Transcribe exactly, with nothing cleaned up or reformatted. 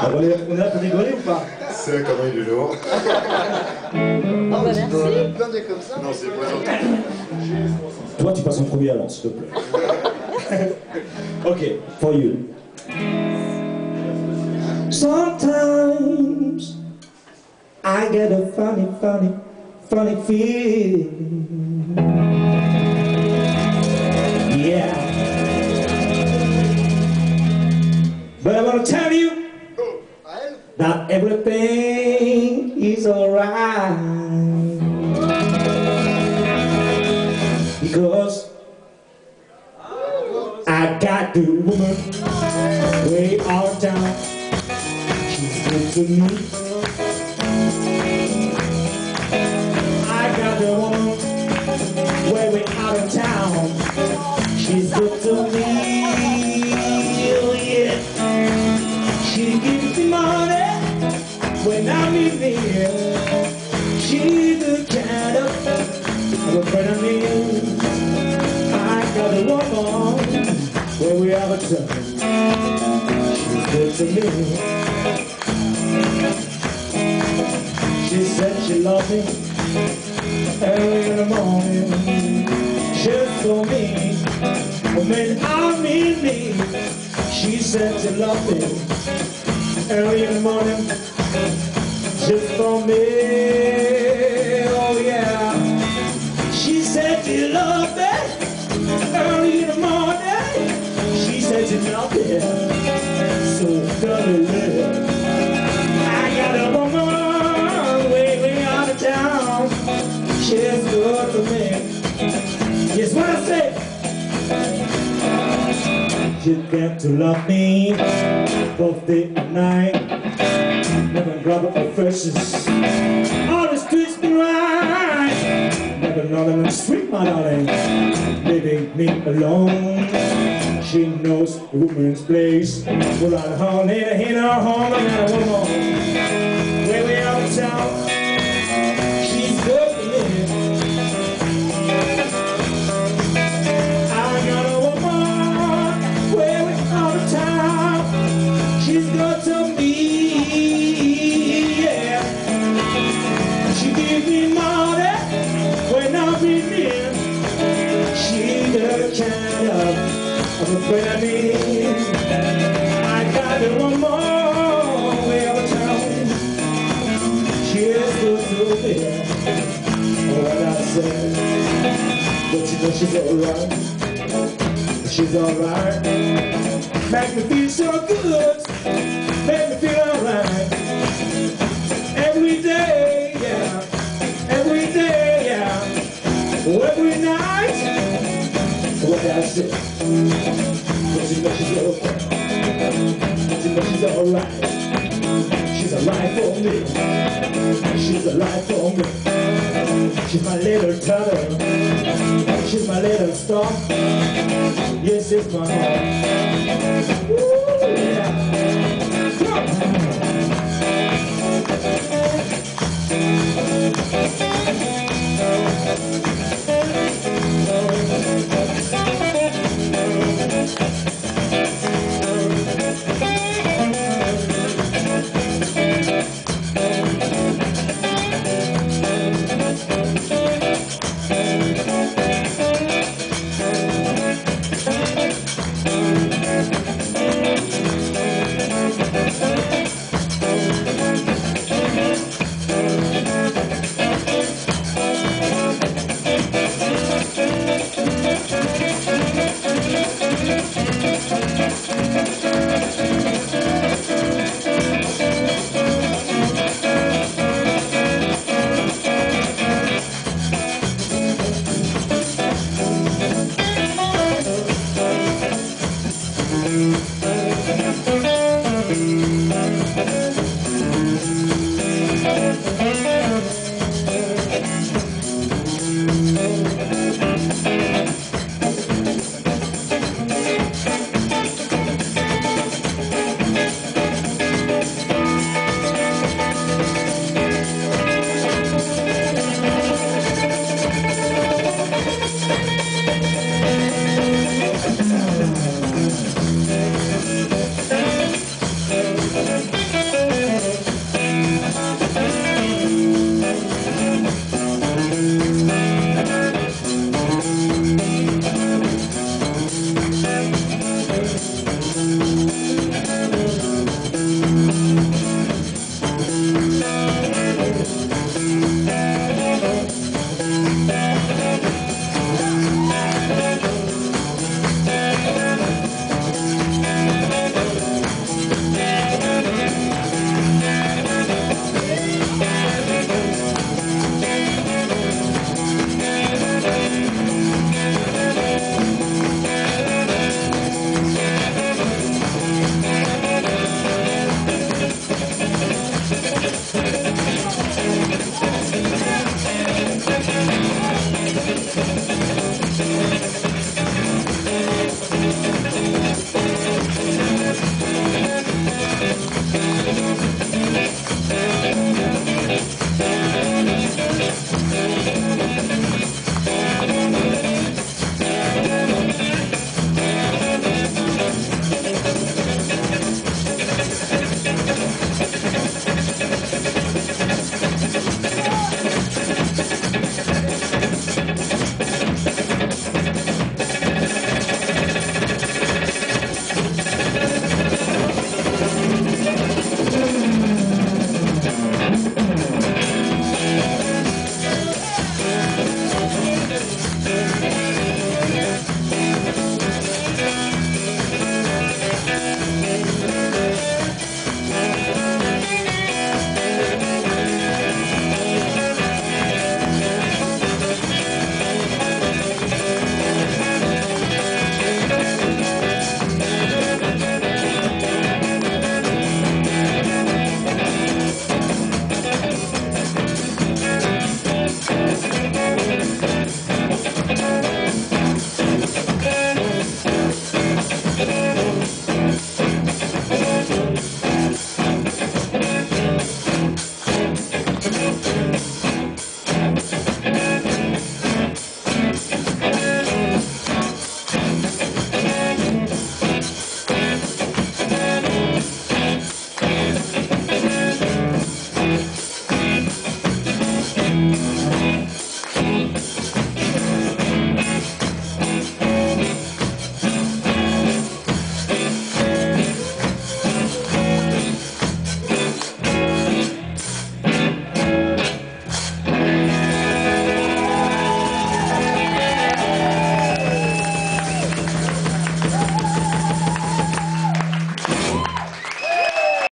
On est, on est là pour rigoler ou pas? C'est comment il est lourd. Oh bah merci. Plein de comme ça. Non, c'est pas gentil. Toi, tu passes en premier alors, s'il te plaît. Ok, for you. Sometimes I get a funny, funny, funny feeling. Yeah. But I want to tell you that everything is alright. Because I got the woman way out of town. She's good to me. I got the woman way way out of town. She's good to me. Oh yeah. She gives me money when I'm in here. She's the kind of a friend of me. I got a woman where we have a time. She's good to me. She said she loved me early in the morning. Just for me. When I'm in me, she said she loved me early in the morning. Just for me. Oh yeah. She said she loved me early in the morning. She said she loved me so cuddly. I got a woman way, way out of town. She's good to me. Yes, what I say. You got to love me both day and night. Never grab up her faces. All the streets been right. Never know them sweet, my darling. Leaving me alone. She knows the woman's place. We're at home, in her, in her home. I got a woman way, way out of town. She's good for me. I got a woman way, way out of town. She's good to me, yeah. She gives me money when I'm in here. She's the kind of of a friend I need. I got her one more way out of town. She is good to me. Oh, what I said. But you know she's alright. She's alright. Make me feel so good. Make me feel alright. Every day, yeah. Every day, yeah. Every night. What I said. But you know she's alright. But you know she's alright. She's alright for me. She's alright for me. She's my little turtle. She's my little star. Yes, it's my heart.